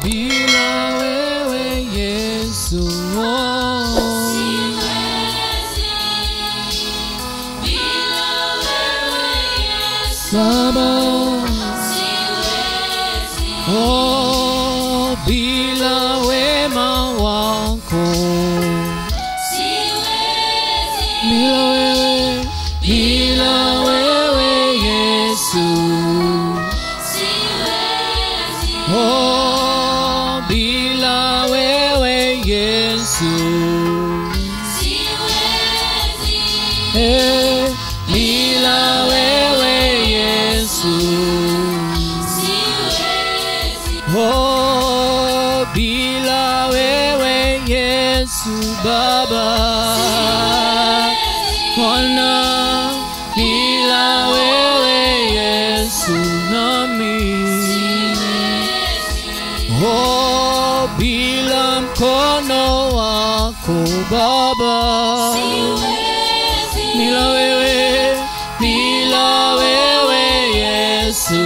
bila wewe Yesu, siwezi. Bila wewe Yesu, Baba, siwezi. oh, bila wema wako, Siwezi. bila wewe Yesu, Siwezi. oh, bila wewe Yesu, Siwezi. bila wewe Yesu, Siwezi. oh, bila wewe Yesu Baba, Bwana, bila wewe Yesu nami, oh, bila mkono wako Baba, bila wewe Yesu,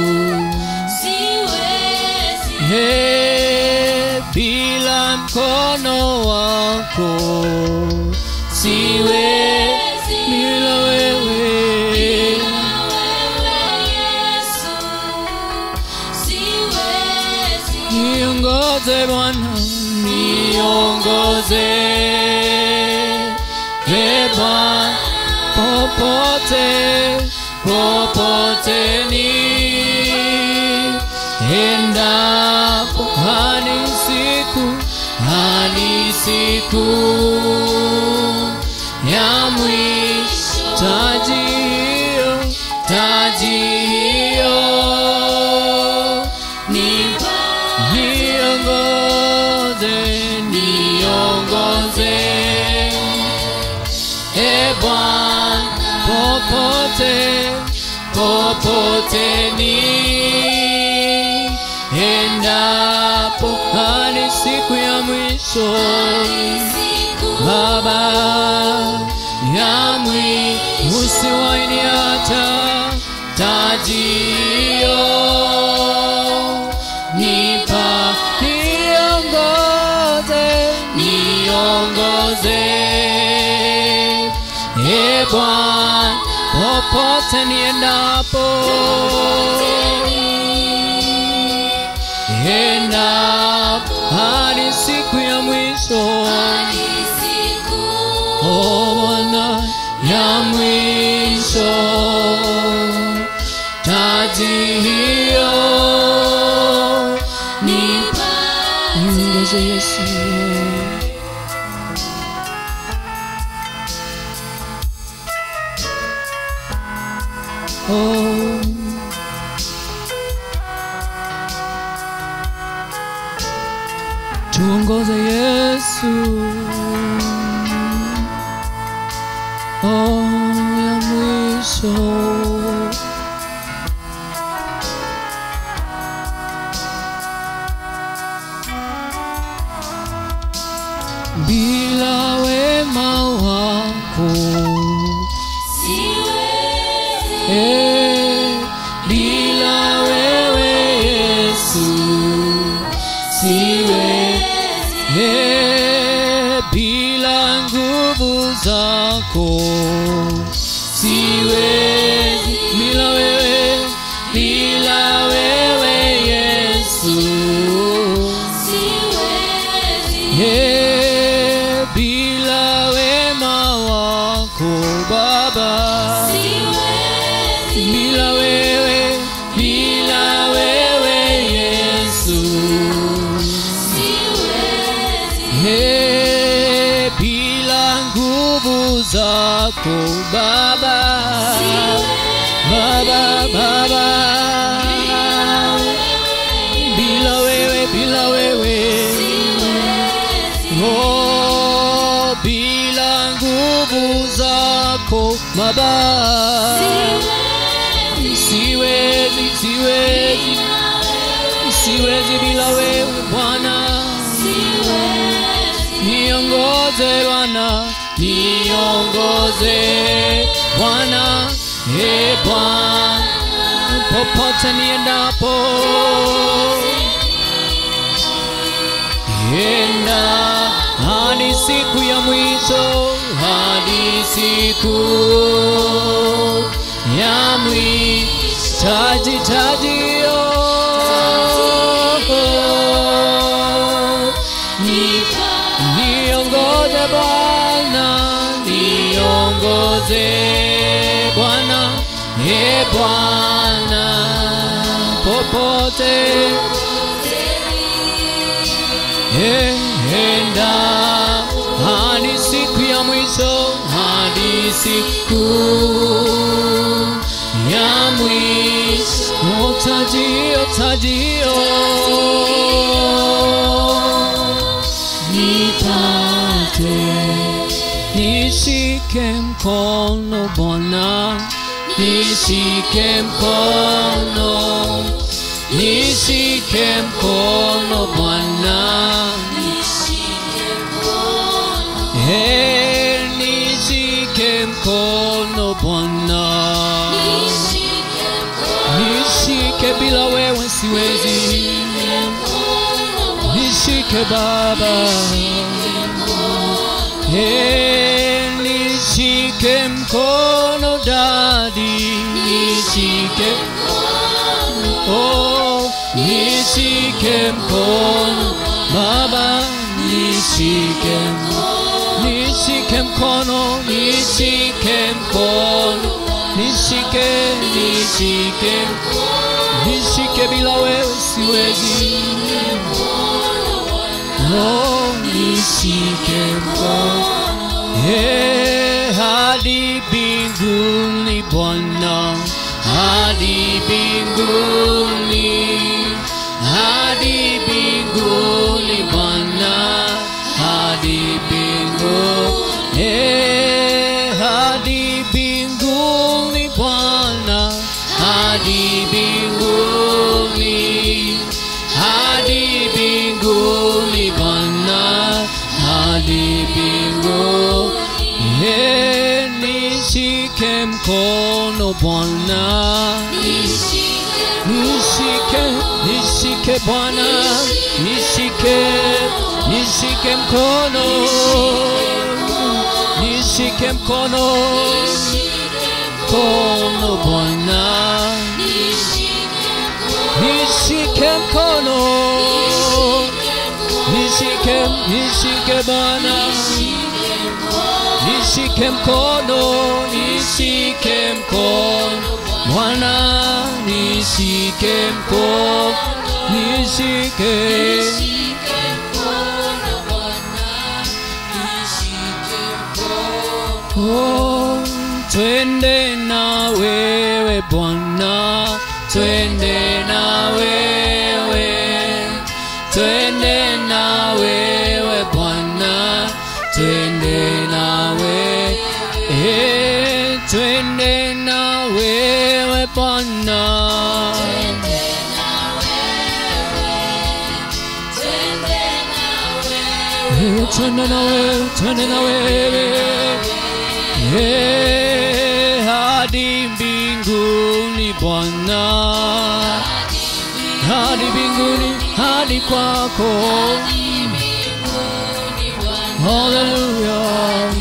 bila mkono wako siwezi, bila wewe, niongoze Bwana, niongoze Bwana, popote endapo, hadi siku ya mwisho, taji hiyo niongoze Bwana, popote endapo, hadi siku ya mwisho Baba, ya mwisho, usiwahi niacha, taji hiyo niongoze Bwana, popote niendapo, hadi siku ya mwisho, oh Bwana, ya mwisho, taji hiyo niongoze Yesu. Oh, tuongoze Yesu, oh, ya mwisho, bila wema wako bila wewe Yesu, bila nguvu zako siwezi, bila wewe Yesu, bila wema wako Baba, bila wewe Yesu, bila nguvu zako Baba, bila wewe, oh, bila nguvu zako Baba, siwezi bila wewe Bwana, niongoze Bwana, Bwana, popote niendapo, enda hadi siku ya mwisho, hadi siku ya mwisho. Tajio niongoze Bwana, niongoze Bwana, Bwana popote, enda hadi siku ya mwisho, hadi siku ya mwisho. Tajio nipate, nishike mkono Bwana, nishike mkono, nishike mkono Bwana, nishike mkono Bwana, nishike bila wewe siwezi, nishike Baba, nishike mkono Daddy, nishike nishike mkono Baba, nishike mkono, nishike mkono, nishike bila wewe siwezi, nishike mkono, hadi mbinguni Bwana, hadi mbinguni, hadi mbinguni Bwana, hadi mbinguni, hadi mbinguni Bwana, hadi mbinguni, hadi mbinguni Bwana, hadi mbinguni, nishike mkono Bwana, nishike Bwana, nishike mkono, nishike mkono Bwana, nishike mkono, nishike Bwana, nishike mkono, nishike mkono Bwana, nishike mkono, nishike mkono Bwana, nishike mkono. Twende na wewe Bwana, twende na wewe, twende na wewe Bwana, twende na wewe, twende na wewe Bwana, twende na wewe, twende na wewe, hadi mbinguni Bwana, hadi mbinguni, hadi kwako, hallelujah,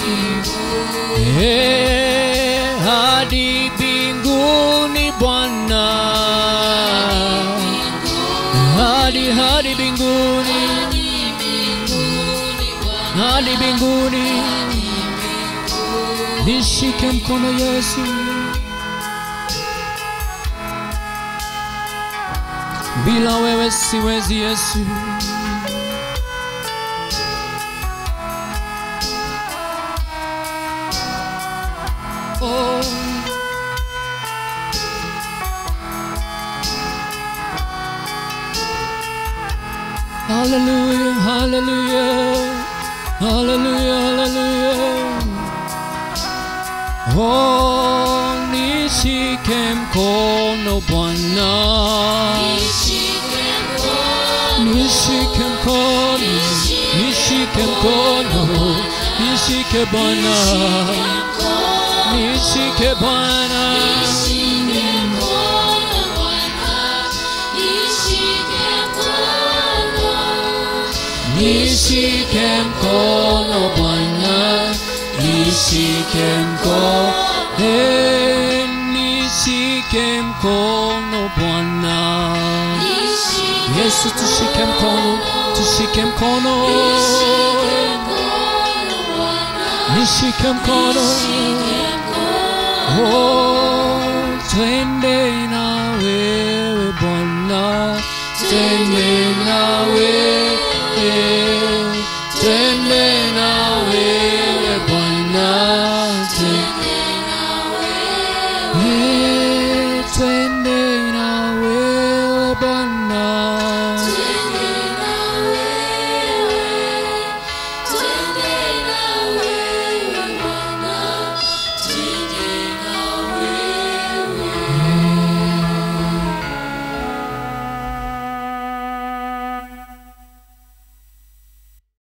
hadi mbinguni Bwana, hadi mbinguni, hadi mbinguni, nishike mkono Yesu, bila wewe siwezi Yesu, oh. Hallelujah, hallelujah, hallelujah, hallelujah. Oh, nishike mkono Bwana, nishike mkono, nishike mkono, nishike Bwana, nishike Bwana, nishike mkono Bwana, nishike mkono, nishike mkono Bwana. Yesu tushike mkono, tushike mkono, nishike mkono, oh, twende na wewe Bwana, twende na